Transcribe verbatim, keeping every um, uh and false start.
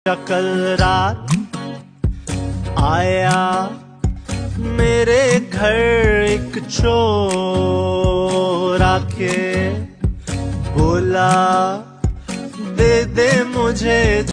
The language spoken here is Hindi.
कल रात आया मेरे घर एक चोर आके बोला दे दे मुझे